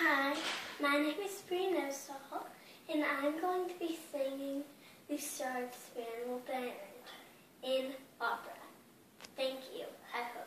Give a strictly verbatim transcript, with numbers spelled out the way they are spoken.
Hi, my name is Brina Saul, and I'm going to be singing the Star Spangled Banner in opera. Thank you. I hope.